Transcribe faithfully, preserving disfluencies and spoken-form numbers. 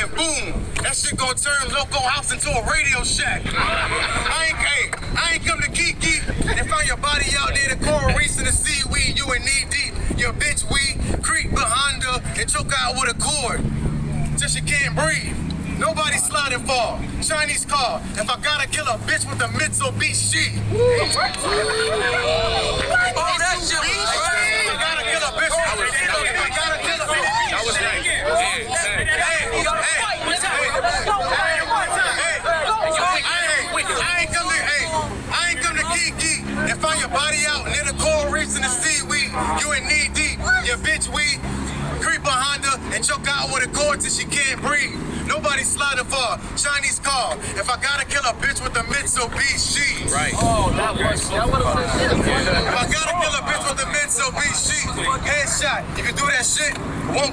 and boom, that shit gonna turn Loko House into a radio shack. I ain't, hey, I ain't come to Kiki and find your body out near the coral reefs and the seaweed. You in knee deep, your bitch we creep behind her and choke out with a cord till she can't breathe. Nobody sliding for Chinese car. If I gotta kill a bitch with a Mitsubishi. Oh, that shit was crazy. If I gotta kill a bitch with a Mitsubishi. If I gotta kill a bitch. That was nice. Hey, hey, hey, I ain't come to, hey, I ain't come to Kiki and find your body out near the coral reefs and the seaweed. You in knee deep, your bitch we creep behind her and choke out with a cord till she can't breathe. Nobody sliding for Chinese car. If I gotta kill a bitch with a Mitsubishi. Right. Oh, that was that would have been it. If I gotta kill a bitch with a Mitsubishi, headshot. You can do that shit. Won't